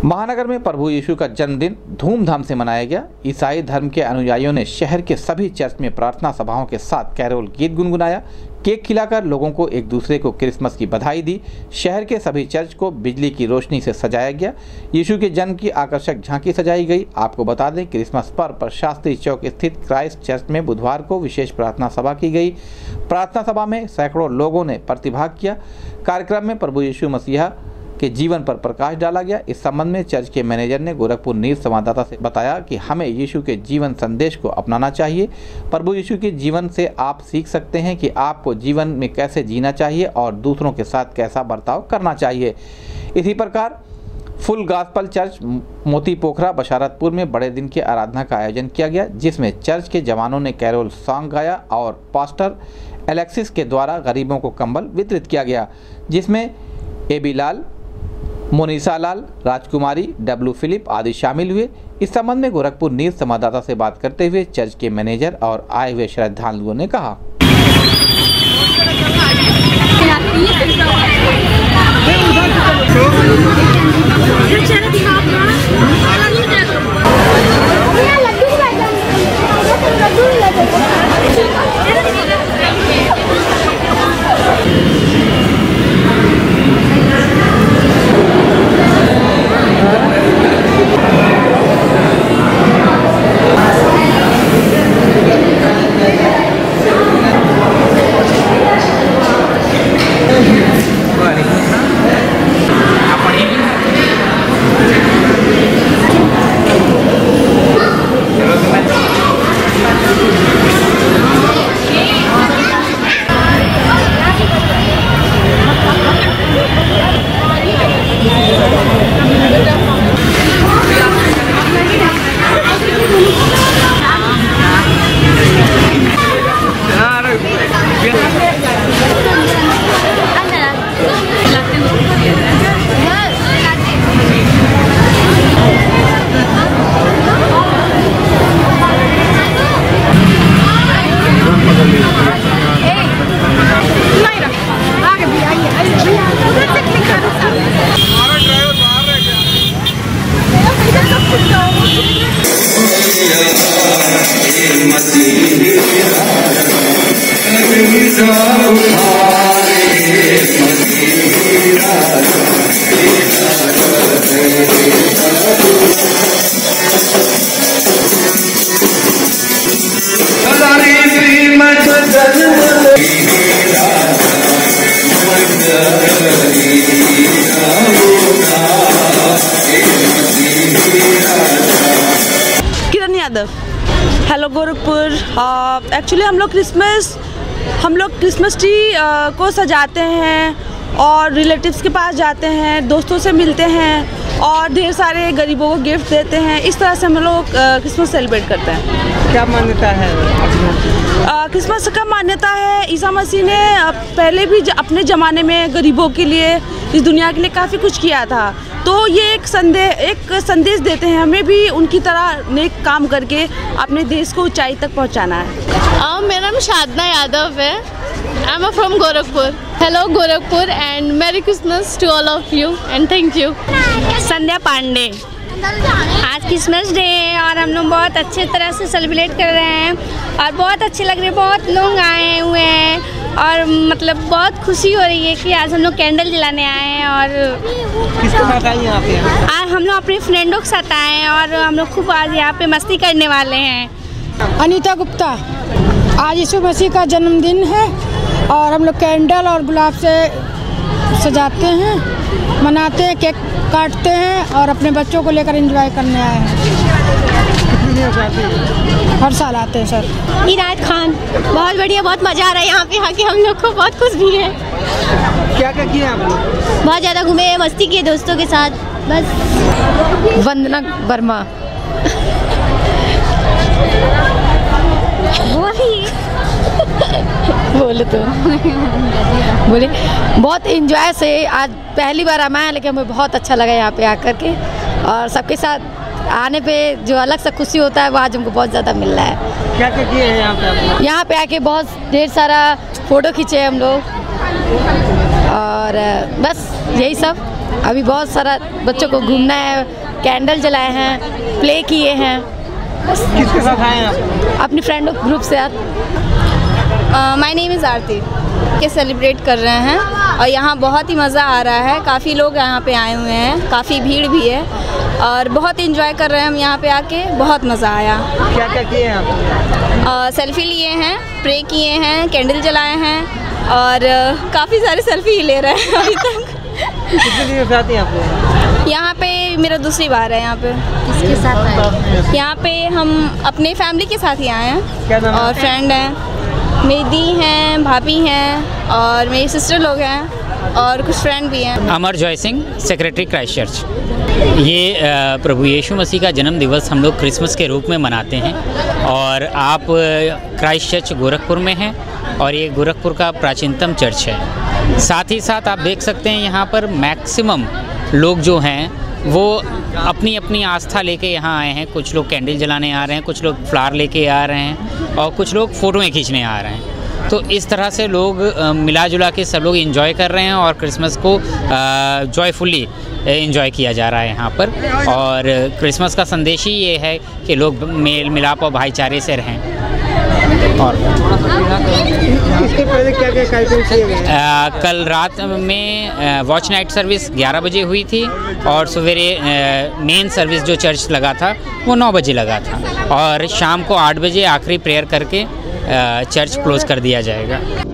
महानगर में प्रभु यीशु का जन्मदिन धूमधाम से मनाया गया। ईसाई धर्म के अनुयायियों ने शहर के सभी चर्च में प्रार्थना सभाओं के साथ कैरोल गीत गुनगुनाया, केक खिलाकर लोगों को एक दूसरे को क्रिसमस की बधाई दी। शहर के सभी चर्च को बिजली की रोशनी से सजाया गया। यीशु के जन्म की आकर्षक झांकी सजाई गई। आपको बता दें, क्रिसमस पर शास्त्री चौक स्थित क्राइस्ट चर्च में बुधवार को विशेष प्रार्थना सभा की गई। प्रार्थना सभा में सैकड़ों लोगों ने प्रतिभाग किया। कार्यक्रम में प्रभु यीशु मसीहा के जीवन पर प्रकाश डाला गया। इस संबंध में चर्च के मैनेजर ने गोरखपुर न्यूज़ संवाददाता से बताया कि हमें यीशु के जीवन संदेश को अपनाना चाहिए। प्रभु यीशु के जीवन से आप सीख सकते हैं कि आपको जीवन में कैसे जीना चाहिए और दूसरों के साथ कैसा बर्ताव करना चाहिए। इसी प्रकार फुल गॉस्पल चर्च मोती पोखरा बशारतपुर में बड़े दिन की आराधना का आयोजन किया गया, जिसमें चर्च के जवानों ने कैरोल सॉन्ग गाया और पास्टर एलेक्सिस के द्वारा गरीबों को कंबल वितरित किया गया, जिसमें एबी लाल, मोनिसा लाल, राजकुमारी, डब्लू फिलिप आदि शामिल हुए। इस संबंध में गोरखपुर न्यूज़ संवाददाता से बात करते हुए चर्च के मैनेजर और आए हुए श्रद्धालुओं ने कहा, हेलो गोरखपुर। एक्चुअली हम लोग क्रिसमस ट्री को सजाते हैं और रिलेटिव्स के पास जाते हैं, दोस्तों से मिलते हैं और ढेर सारे गरीबों को गिफ्ट देते हैं। इस तरह से हम लोग क्रिसमस सेलिब्रेट करते हैं। क्या मान्यता है क्रिसमस का? मान्यता है ईसा मसीह ने पहले भी अपने ज़माने में गरीबों के लिए, इस दुनिया के लिए काफ़ी कुछ किया था, तो ये एक संदेश देते हैं हमें भी उनकी तरह नेक काम करके अपने देश को ऊंचाई तक पहुंचाना है। मेरा नाम शादना यादव है। I am from Gorakhpur. Hello Gorakhpur and merry Christmas to all of you and thank you. Sandhya Pandey. आज क्रिसमस डे है और हम लोग बहुत अच्छे तरह से सेलिब्रेट कर रहे हैं और बहुत अच्छे लग रहे हैं। बहुत लोग आए हुए हैं और मतलब बहुत खुशी हो रही है कि आज हम लोग कैंडल जलाने आए हैं। और किसके साथ आए यहाँ पे? आज हम लोग अपने फ्रेंडों के साथ आए हैं और हम लोग खूब आज यहाँ पे मस्ती करने वाले हैं। अनीता गुप्ता। आज यीशु मसीह का जन्मदिन है और हम लोग कैंडल और गुलाब से सजाते हैं, मनाते हैं, केक काटते हैं और अपने बच्चों को लेकर एंजॉय करने आए हैं। कितनी देर से आते हैं? हर साल आते हैं सर। इराद खान। बहुत बढ़िया, बहुत मज़ा आ रहा है यहाँ पे आके। हम लोग को बहुत खुश भी है। क्या क्या किया आप लोग? बहुत ज़्यादा घूमे, मस्ती किए दोस्तों के साथ बस। वंदना वर्मा। बोले तो बोले बहुत एंजॉय से। आज पहली बार हम आए, लेकिन हमें बहुत अच्छा लगा यहाँ पे आकर के और सबके साथ आने पे जो अलग सा खुशी होता है वो आज हमको बहुत ज़्यादा मिल रहा है। क्या क्या किए हैं यहाँ पे? यहाँ पे आके बहुत ढेर सारा फ़ोटो खींचे हम लोग और बस यही सब। अभी बहुत सारा बच्चों को घूमना है, कैंडल जलाए हैं, प्ले किए हैं। किसके साथ आए हैं आप? अपनी फ्रेंड ग्रुप से माय नेम इज़ आरती के सेलिब्रेट कर रहे हैं और यहाँ बहुत ही मज़ा आ रहा है। काफ़ी लोग यहाँ पे आए हुए हैं, काफ़ी भीड़ भी है और बहुत एंजॉय कर रहे हैं हम यहाँ पे आके। बहुत मज़ा आया। क्या क्या किए हैं आप? सेल्फी लिए हैं, प्रे किए हैं, कैंडल जलाए हैं और काफ़ी सारे सेल्फी ले रहे हैं अभी तक। कितने दिन से आते हैं आप? यहाँ पे मेरा दूसरी बार है। यहाँ पे किसके साथ आए? यहाँ पे हम अपने फैमिली के साथ ही आए हैं। क्या नाम है? और फ्रेंड हैं, मेरी दी हैं, भाभी हैं और मेरी सिस्टर लोग हैं और कुछ फ्रेंड भी हैं। Amar Joy Singh, secretary Christ church. ये प्रभु यीशु मसीह का जन्म दिवस हम लोग क्रिसमस के रूप में मनाते हैं और आप क्राइस्ट चर्च गोरखपुर में हैं और ये गोरखपुर का प्राचीनतम चर्च है। साथ ही साथ आप देख सकते हैं यहाँ पर मैक्सिमम लोग जो हैं वो अपनी अपनी आस्था लेके यहाँ आए हैं। कुछ लोग कैंडल जलाने आ रहे हैं, कुछ लोग फ्लावर लेके आ रहे हैं और कुछ लोग फ़ोटोएं खींचने आ रहे हैं। तो इस तरह से लोग मिला जुला के सब लोग एंजॉय कर रहे हैं और क्रिसमस को जॉयफुली एंजॉय किया जा रहा है यहाँ पर। और क्रिसमस का संदेश ही ये है कि लोग मेल मिलाप और भाईचारे से रहें। और इसके पहले क्या क्या कार्यक्रम किए गए? कल रात में वॉच नाइट सर्विस 11 बजे हुई थी और सवेरे मेन सर्विस जो चर्च लगा था वो 9 बजे लगा था और शाम को 8 बजे आखिरी प्रेयर करके चर्च क्लोज़ कर दिया जाएगा।